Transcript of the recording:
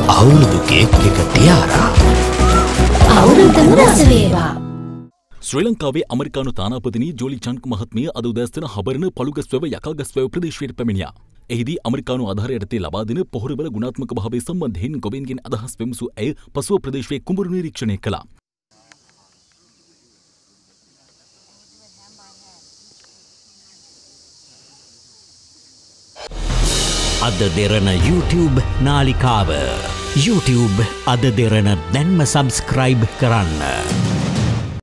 අවුරුදුකේ එක ටියාරා අවුරුද්දම රස වේවා. ශ්‍රී ලංකාවේ අමරිකානු තානාපතිනි ජෝලි චන්ක් මහත්මිය අද උදෑසන හබරන පළුගස්වැව යකාගස්වැව ප්‍රදේශයට පැමිණියා. එහිදී අමරිකානු ආධාර යටතේ ලබා දෙන පොහොරවල ගුණාත්මක භාවය සම්බන්ධයෙන් ගොවීන්ගෙන් අදහස් විමසූ ඇය පසුව ප්‍රදේශයේ කුඹුරු නිරීක්ෂණය කළා. අද දෙරණ YouTube නාලිකාව YouTube අද දෙරණ දැන්ම සබස්ක්‍රයිබ් කරන්න.